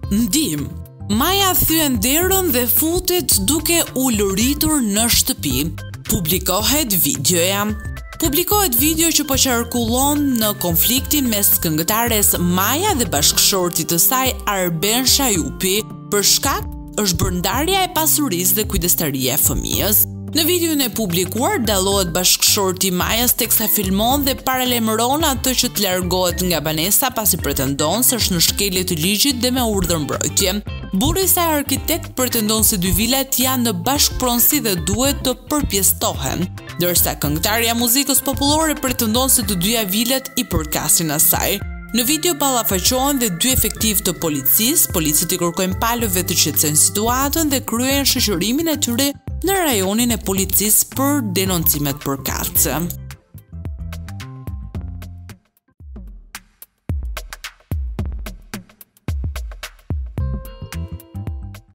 Ndihmë. Maja thyen derën dhe futet duke u lëritur në shtëpi. Publikohet videoja. Publikohet video që po qarkullon në konfliktin mes këngëtares Maja dhe bashkëshortit të saj Arben Shajupi për shkak është bërë ndarja e pasurisë dhe kujdestaria e fëmijës. Në videon e publikuar dallohet bashkëshorti i Majas teksa filmon dhe paralajmëron atë që të largohet nga banesa pasi pretendon se është në shkelje të ligjit dhe me urdhër mbrojtje. Burri i saj arkitekt pretendon se dy vilat janë në bashkëpronësi dhe duhet të përpjestohen, ndërsa këngëtarja e muzikës popullore pretendon se të dyja vilat i përkasin asaj. Në video ballafaqohen dhe dy efektiv të policisë, policët i kërkojnë palëve të qetësojnë situatën dhe kryejnë shoqërimin e tyre në rajonin e policisë për denoncimet përkatëse.